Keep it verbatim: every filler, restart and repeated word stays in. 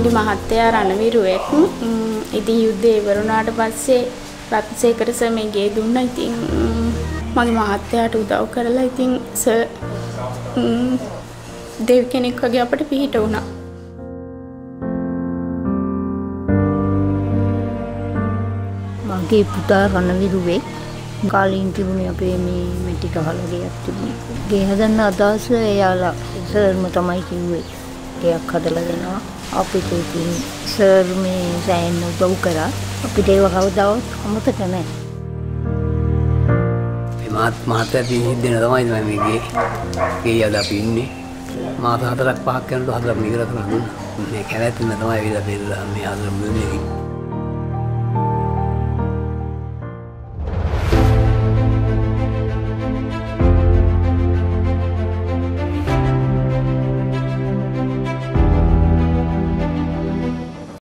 මගේ මහත්තයා රණවිරුවෙක්. ඉතින් යුද්ධය ඉවර වුණාට පස්සේ රත්සේකර සර් මේ ගේ දුන්නා. ඉතින් මගේ මහත්තයාට උදව් කරලා ඉතින් සර් දෙව් කෙනෙක් වගේ අපිට පිහිට වුණා. මගේ පුතා රණවිරුවෙක් කාලින් තිබුණේ අපේ මේ මෙටි ගහලා ගියක් තිබුණේ. ගේ හදන්න අදහස එයාලා සර්ම තමයි කිව්වේ. ගයක් හදලා දෙනවා. අපිට ඉතින් සර් මේ සෑහෙන උදව් කරා. අපිට ඒව කවදාවත් අමතක නැහැ. මේ මාත් මහත්තයා දින දෙන තමයි මේ ගේ ගේ යද අපි ඉන්නේ. මාස හතරක් පහක් යනකොට හදලා මිගර කරලා දුන්නා. මේ කැලෑතින් තමයි විලා බෙල්ලා මේ හදලා මුන්නේ.